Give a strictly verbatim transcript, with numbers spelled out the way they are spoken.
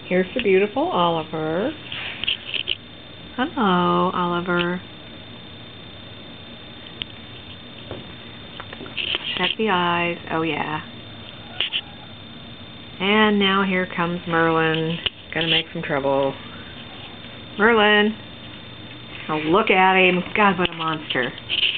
Here's the beautiful Oliver. Hello, Oliver. Check the eyes. Oh, yeah. And now here comes Merlin. Gonna make some trouble. Merlin! Oh, look at him. God, what a monster.